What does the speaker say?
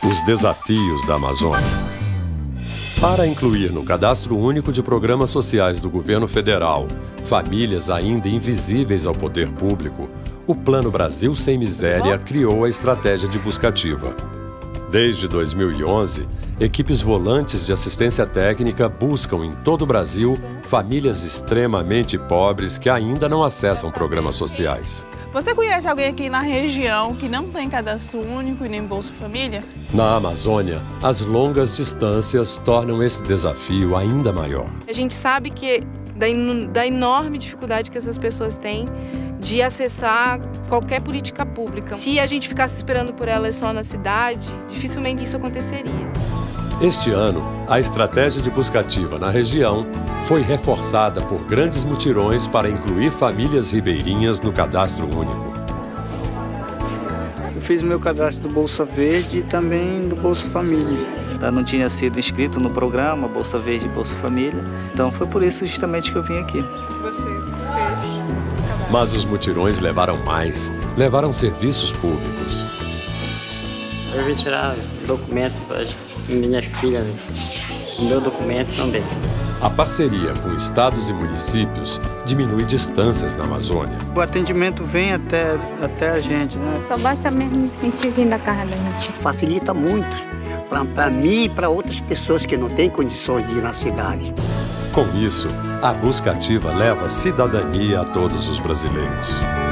Os desafios da Amazônia. Para incluir no Cadastro Único de Programas Sociais do Governo Federal famílias ainda invisíveis ao poder público, o Plano Brasil Sem Miséria criou a estratégia de buscativa. Desde 2011, equipes volantes de assistência técnica buscam em todo o Brasil famílias extremamente pobres que ainda não acessam programas sociais. Você conhece alguém aqui na região que não tem cadastro único e nem Bolsa Família? Na Amazônia, as longas distâncias tornam esse desafio ainda maior. A gente sabe que da enorme dificuldade que essas pessoas têm de acessar qualquer política pública. Se a gente ficasse esperando por elas só na cidade, dificilmente isso aconteceria. Este ano, a estratégia de buscativa na região foi reforçada por grandes mutirões para incluir famílias ribeirinhas no Cadastro Único. Eu fiz meu cadastro do Bolsa Verde e também do Bolsa Família. Eu não tinha sido inscrito no programa Bolsa Verde e Bolsa Família, então foi por isso justamente que eu vim aqui. Você fez? Mas os mutirões levaram mais, levaram serviços públicos. Eu vim tirar documento para minhas filhas, o meu documento também. A parceria com estados e municípios diminui distâncias na Amazônia. O atendimento vem até a gente, né? Só basta mesmo a gente vir na casa da gente. Facilita muito para mim e para outras pessoas que não têm condições de ir na cidade. Com isso, a buscativa leva cidadania a todos os brasileiros.